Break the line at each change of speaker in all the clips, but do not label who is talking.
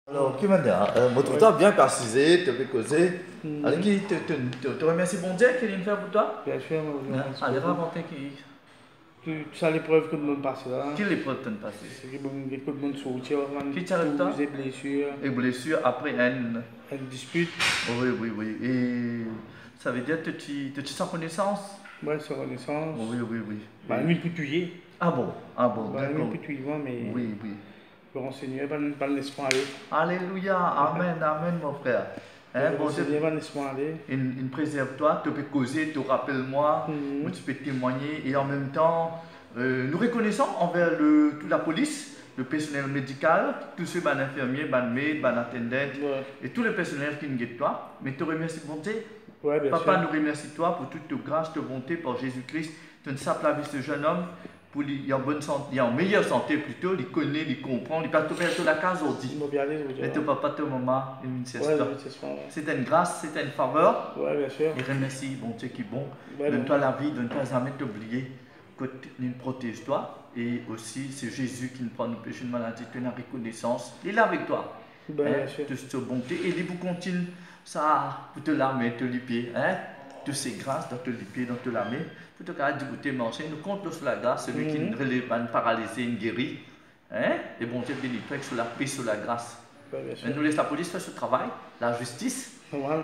Alors, qui m'a dit, mon tout a bien précisé, tu peux causer. Alors, qui te remercie bon Dieu qu'il vient faire pour toi?
Bien sûr, moi,
Allez, raconter qui.
tu sais l'épreuve que nous avons passée là.
Qui l'épreuve t'en passé?
C'est que beaucoup de monde sortir,
Qui t'arrête toi?
des blessures.
Et blessure après une.
Une dispute.
Oui, oui, oui. Et ça veut dire que tu sens connaissance?
Ouais, c'est renaissance.
Oui, oui, oui.
Bah, nous, peut tuer.
Ah bon,
Bah,
d'accord.
nous, peut tuer, mais.
Oui, oui.
Le Seigneur va nous laisser aller.
Alléluia, amen, amen, mon frère. Hein,
Bon Seigneur va nous laisser aller.
Il préserve-toi, tu peux causer, tu rappelles-moi, tu peux témoigner et en même temps, nous reconnaissons envers toute la police, le personnel médical, tous ceux, les infirmiers, les maids, les attendants et tous les personnels qui nous guettent toi. Mais te remercie pour bonté.
Ouais,
Papa, nous remercie toi pour toute ta grâce, ta bonté par Jésus-Christ. Tu ne sapes la vie de ce jeune homme. Pour il est en bonne santé, il est en meilleure santé plutôt, il connaît, il comprend, il peut te faire la case aujourd'hui. Et ton papa, ton maman, c'est une grâce, c'est une faveur.
Ouais, bien sûr.
Et remercie, bon Dieu qui est bon. Donne-toi la vie, donne-toi jamais t'oublier que nous protège toi. Et aussi, c'est Jésus qui nous prend nos péchés de maladie, tu as une reconnaissance. Il est avec toi.
Bien sûr.
De cette bonté. Et il vous continue ça pour te lamer, te lipier. Toutes ces grâces dans te lipier, dans te lamer. Pour te faire du marcher, nous comptons sur la grâce, celui qui nous relève, nous paralysé, nous guérit. Et bon Dieu béni, toi, sur la paix, sur la grâce. Nous laisse la police faire ce travail, la justice.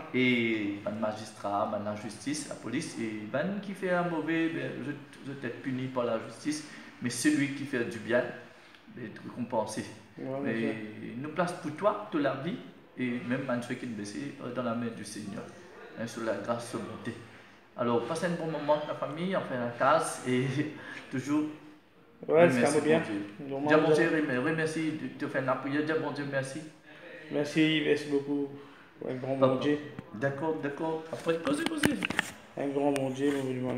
Et le magistrat, la justice, la police, et qui fait un mauvais, je vais être puni par la justice, mais celui qui fait du bien, être récompensé. Et nous place pour toi, toute la vie, et même ceux qui nous baissent dans la main du Seigneur, sur la grâce, sur la bonté. Alors, passez un bon moment avec la famille, on fait la casse et toujours.
Ouais, c'est bien.
Dis bon Dieu, remercie de faire la prière, dis bon Dieu, merci.
Merci beaucoup. Un grand bon Dieu.
D'accord. Après, posez.
Un grand bon Dieu,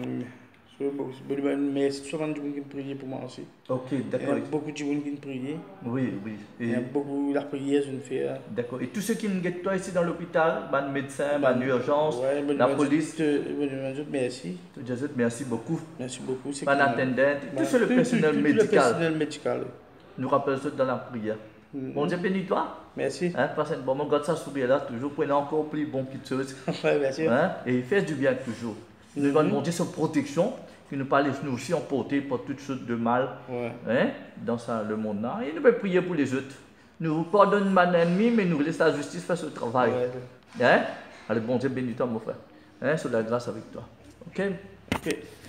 merci. Souvent de gens qui prient pour moi aussi.
Ok, d'accord.
Il y a beaucoup de gens qui prient.
Oui.
Il y a beaucoup de prières, je ne fais.
D'accord. Et tous ceux qui nous guettent toi ici dans l'hôpital, les médecins, l'urgence, la police.
Merci.
Merci beaucoup.
Merci beaucoup.
Les attendants, tout le personnel médical. Nous rappelons ça dans la prière. Bon Dieu bénis toi.
Merci.
Passe un bon moment, garde ça sourire là, toujours prenez encore plus bon petites choses.
Bien sûr.
Et fais du bien toujours. Nous allons demander sa protection, qui nous parle nous aussi emporter pour toutes choses de mal dans le monde là. Et nous pouvons prier pour les autres. Nous pardonnons mon ennemi, mais nous laissons la justice faire ce travail. Allez, bon Dieu bénis toi mon frère. Sur la grâce avec toi. Ok?